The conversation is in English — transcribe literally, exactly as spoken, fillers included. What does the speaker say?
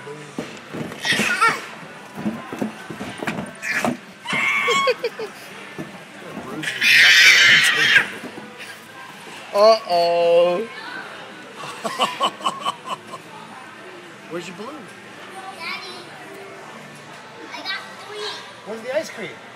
Uh-oh. Where's your balloon? Daddy, I got three. Where's the ice cream?